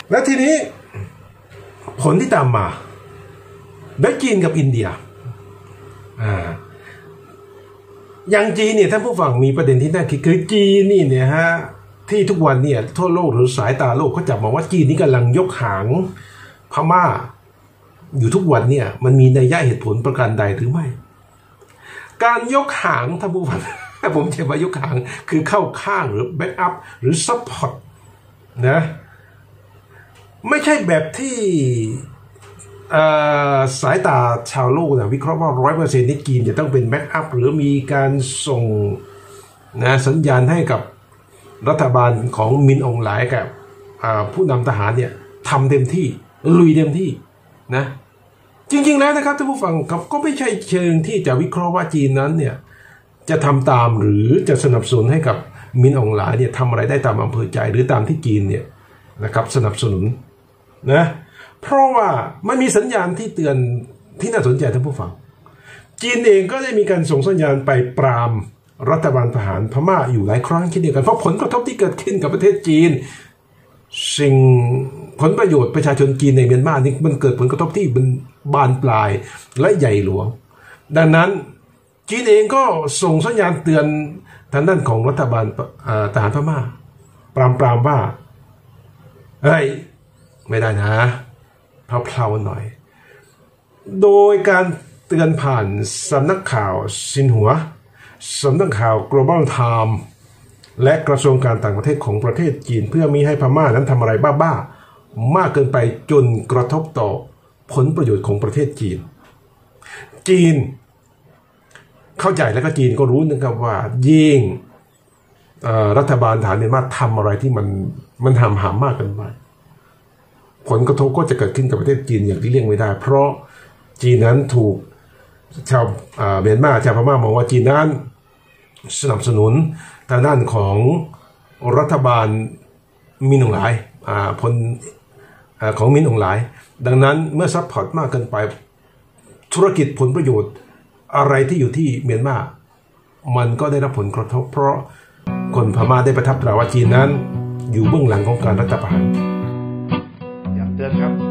และทีนี้ผลที่ตามมาได้จีนกับอินเดียอย่างจีนเนี่ยท่านผู้ฟังมีประเด็นที่น่าคิดคือจีนนี่เนี่ยฮะที่ทุกวันเนี่ยทั่วโลกหรือสายตาโลกเขาจับมองว่าจีนนี่กำลังยกหางพม่าอยู่ทุกวันเนี่ยมันมีนัยยะเหตุผลประการใดหรือไม่การยกหางท่านผู้ฟังผมจะว่ายกหางคือเข้าข้างหรือแบ็กอัพหรือซัพพอร์ตนะไม่ใช่แบบที่สายตาชาวโลกนะวิเคราะห์ว่า100%นี่จีนจะต้องเป็นแบ็กอัพหรือมีการส่งนะสัญญาณให้กับรัฐบาลของมินอองหลายกับผู้นำทหารเนี่ยทำเต็มที่ลุยเต็มที่นะจริงๆแล้วนะครับท่านผู้ฟังก็ไม่ใช่เชิงที่จะวิเคราะห์ว่าจีนนั้นเนี่ยจะทำตามหรือจะสนับสนุนให้กับมินอองหลายเนี่ยทำอะไรได้ตามอำเภอใจหรือตามที่จีนเนี่ยนะครับสนับสนุนนะเพราะว่ามันมีสัญญาณที่เตือนที่น่าสนใจท่านผู้ฟังจีนเองก็ได้มีการส่งสัญญาณไปปรามรัฐบาลทหารพม่าอยู่หลายครั้งเช่นเดียวกันเพราะผลกระทบที่เกิดขึ้นกับประเทศจีนสิ่งผลประโยชน์ประชาชนจีนในเมียนมานี่มันเกิดผลกระทบที่มันบานปลายและใหญ่หลวงดังนั้นจีนเองก็ส่งสัญญาณเตือนทางด้านของรัฐบาลทหารพม่าปรามว่าเฮ้ยไม่ได้นะเพลาๆหน่อยโดยการเตือนผ่านสำนักข่าวซินหัวสำนักข่าว Global Time และกระทรวงการต่างประเทศของประเทศจีนเพื่อมิให้พม่านั้นทำอะไรบ้าๆมากเกินไปจนกระทบต่อผลประโยชน์ของประเทศจีนเข้าใจแล้วก็จีนก็รู้นะครับว่ายิ่งรัฐบาลฐานเมียนมาทำอะไรที่มันหามมากเกินไปผลกระทบก็จะเกิดขึ้นกับประเทศจีนอย่างที่เลี่ยงไม่ได้เพราะจีนนั้นถูกชาวเมียนมาชาวพม่ามองว่าจีนนั้นสนับสนุนทางด้านของรัฐบาลมินอองหลายพลของมินอองหลายดังนั้นเมื่อซัพพอร์ตมากเกินไปธุรกิจผลประโยชน์อะไรที่อยู่ที่เมียนมามันก็ได้รับผลกระทบเพราะคนพม่าได้ประทับตราว่าจีนนั้นอยู่เบื้องหลังของการรัฐประหารย้ำเตือนครับ